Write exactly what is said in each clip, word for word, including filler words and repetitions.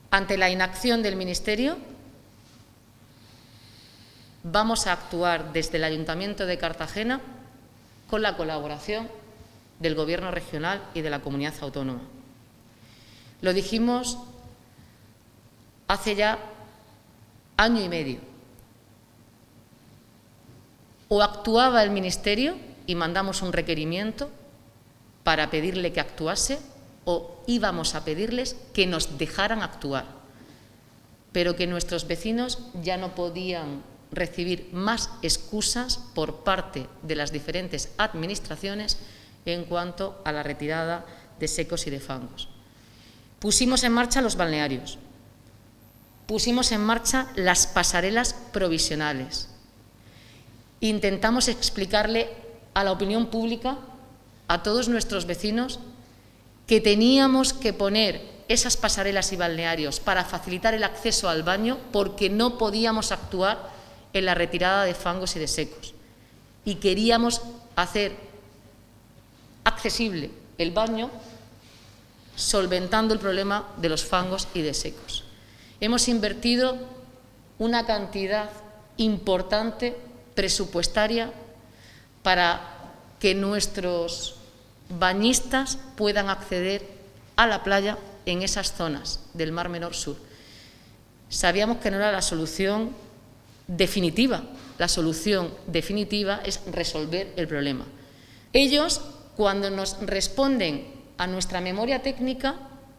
Ante la inacción del Ministerio, vamos a actuar desde el Ayuntamiento de Cartagena con la colaboración del Gobierno regional y de la Comunidad Autónoma. Lo dijimos hace ya año y medio. O actuaba el Ministerio y mandamos un requerimiento para pedirle que actuase, o íbamos a pedirles que nos dejaran actuar, pero que nuestros vecinos ya no podían recibir más excusas por parte de las diferentes administraciones en cuanto a la retirada de secos y de fangos. Pusimos en marcha los balnearios, pusimos en marcha las pasarelas provisionales, intentamos explicarle a la opinión pública, a todos nuestros vecinos, que teníamos que poner esas pasarelas y balnearios para facilitar el acceso al baño porque no podíamos actuar en la retirada de fangos y de secos. Y queríamos hacer accesible el baño solventando el problema de los fangos y de secos. Hemos invertido una cantidad importante presupuestaria para que nuestros bañistas puedan acceder a la playa en esas zonas del Mar Menor Sur. Sabíamos que no era la solución definitiva. La solución definitiva es resolver el problema. Ellos, cuando nos responden a nuestra memoria técnica,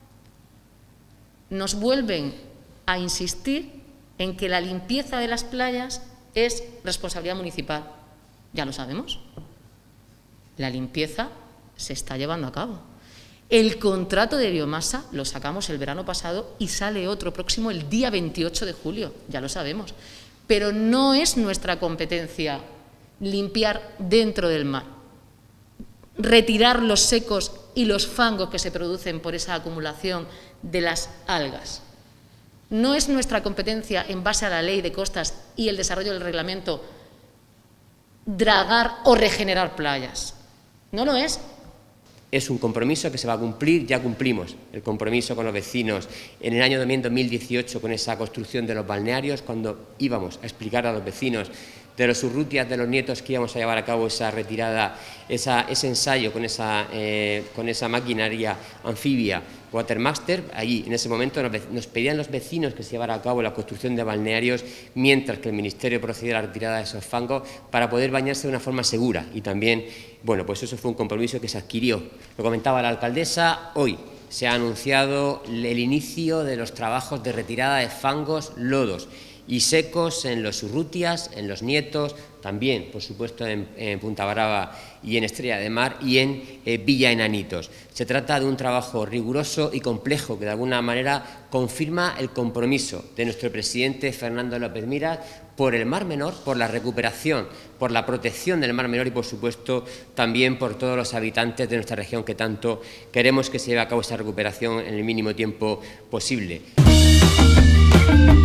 nos vuelven a insistir en que la limpieza de las playas es responsabilidad municipal. Ya lo sabemos. La limpieza se está llevando a cabo. El contrato de biomasa lo sacamos el verano pasado y sale otro próximo el día veintiocho de julio, ya lo sabemos. Pero no es nuestra competencia limpiar dentro del mar, retirar los secos y los fangos que se producen por esa acumulación de las algas. No es nuestra competencia, en base a la ley de costas y el desarrollo del reglamento, dragar o regenerar playas. No lo es. Es un compromiso que se va a cumplir, ya cumplimos el compromiso con los vecinos en el año también dos mil dieciocho con esa construcción de los balnearios, cuando íbamos a explicar a los vecinos de los Urrutias, de los Nietos, que íbamos a llevar a cabo esa retirada, esa, ese ensayo con esa, eh, con esa maquinaria anfibia Watermaster. Allí, en ese momento, nos, nos pedían los vecinos que se llevara a cabo la construcción de balnearios mientras que el Ministerio procedía a la retirada de esos fangos para poder bañarse de una forma segura. Y también, bueno, pues eso fue un compromiso que se adquirió. Lo comentaba la alcaldesa, hoy se ha anunciado el inicio de los trabajos de retirada de fangos, lodos y secos en los Urrutias, en los Nietos, también, por supuesto, en, en Punta Brava y en Estrella de Mar y en eh, Villa Enanitos. Se trata de un trabajo riguroso y complejo que, de alguna manera, confirma el compromiso de nuestro presidente Fernando López Miras por el Mar Menor, por la recuperación, por la protección del Mar Menor y, por supuesto, también por todos los habitantes de nuestra región que tanto queremos que se lleve a cabo esa recuperación en el mínimo tiempo posible.